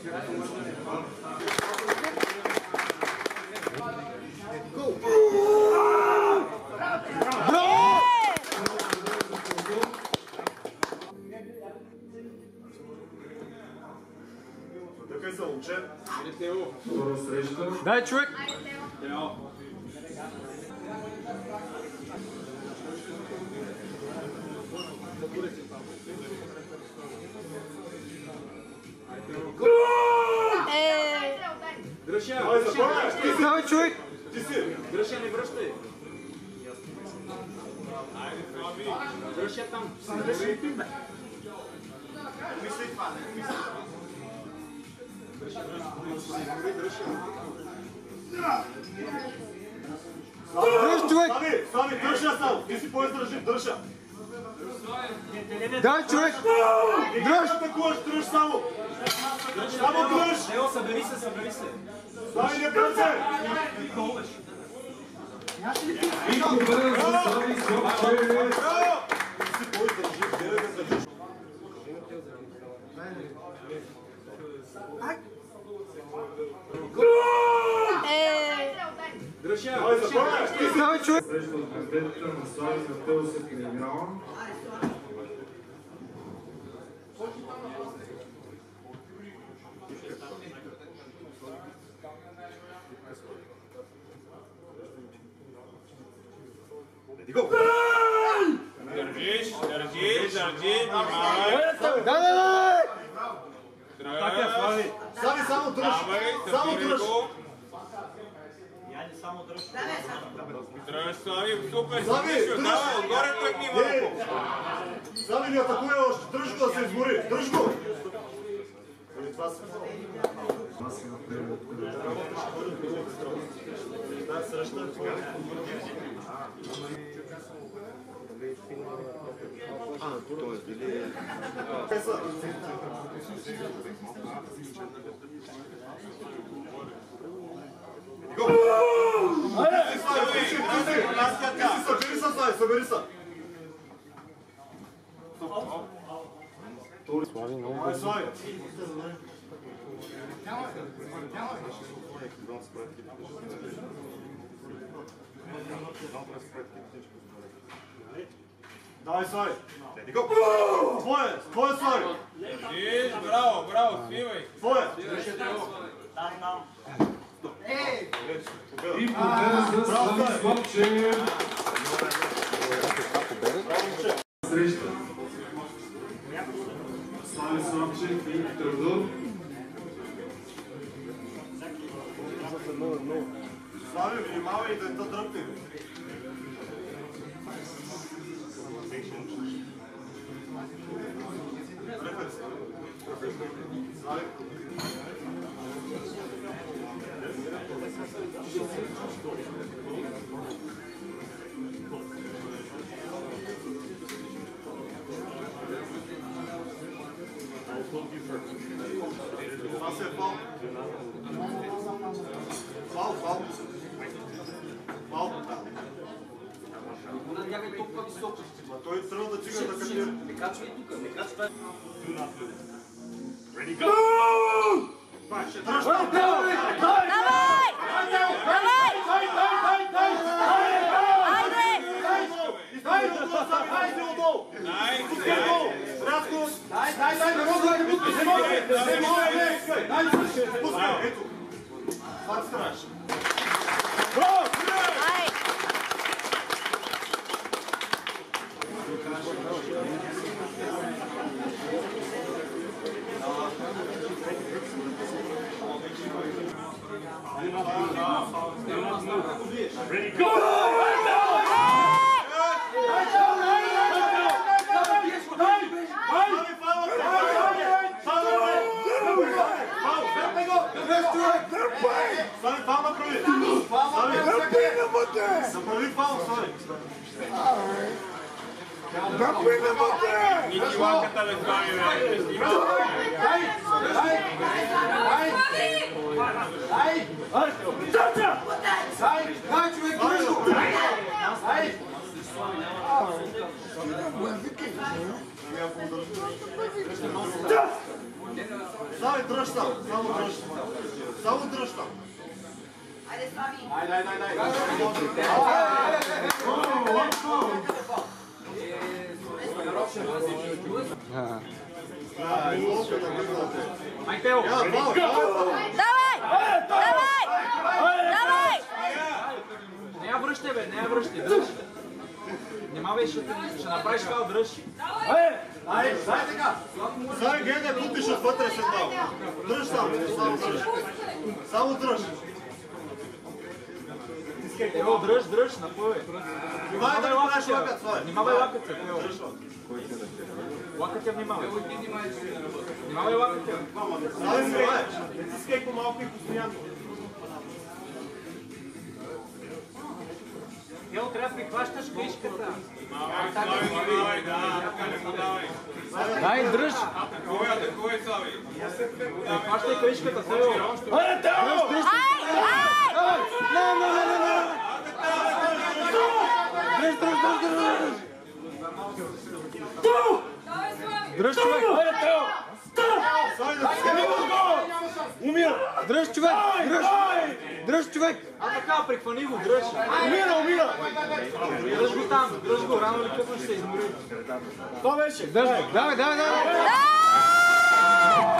Дай, човек! Давай, човек! Дръжа, не връщай! Дръжа там! Мисли това, не мисли това! Дръж, човек! Слави, дръжа само! Ти си по-издържив, дръжа! Дай, човек! Дръж! Дръж само! Само дръж! Ево, събери се! Слави, не бързе! И победа за Слави Слагчев! Ти си по-издържив, гледай да държиш! Давай, човек! Среща от Vendeta на Слави за Теодор се килограма. Държиш, внимавай! Дай! Слави, само дръж! Само дръж! Дръж, Слави, супер! Слави, дръж! Отгоре тръгни малко! Слави, не атакуя още! Дръж го да се изгори! Дръж го! Събери се! Слави, много Ай, Слави! Давай, Слави! Твое, Слави! Браво, свивай! Твое! И победа за Слави Слагчев! Среща Слави Слагчев и Теодор. Слави, внимавай да те дръпне! Слави! Това се е фал. Фал. Някак толкова високо. Той трябва да чига да качи. Не качвай тук, не качвай. Ready, go! Ready, go! Слави, дръж там, само дръж. Само дръж там. Айде, Слави! Майкел! Давай! Давай! Давай! Не я връщай, бе, не я връщай, дръж. Нема бе, ще направиш фал, дръж. Айде така! Слави, гледай, купиш отвътре след малко. Дръж там, само дръж. Само дръж. Ево, дръж, напъвай. Внимай да не правиш лакът, Слави. Внимавай лакът се, ево. Лакът я внимавай. Внимавай лакът я. Слави, внимай. Не тискай по-малко и постоянно. Ево, трябва да прихващаш клишката. Дай, дръж! Атакувай, Слави. Прихващай клишката, Тео. Ай! Дръж, човек! Умира! Дръж, човек! Дръж, човек! А така, прихвани го, дръж. Умира! Дръж го там, дръж го, рано или късно ще се измори. Това беше! Давай! Да!